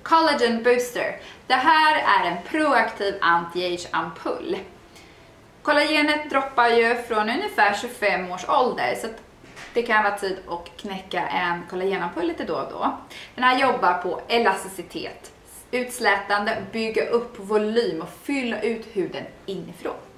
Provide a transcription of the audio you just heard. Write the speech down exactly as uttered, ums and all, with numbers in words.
Collagen Booster. Det här är en proaktiv anti-age-ampull. Kollagenet droppar ju från ungefär tjugofem års ålder, så att det kan vara tid att knäcka en kollagenampull lite då och då. Den här jobbar på elasticitet, utslätande, bygga upp volym och fylla ut huden inifrån.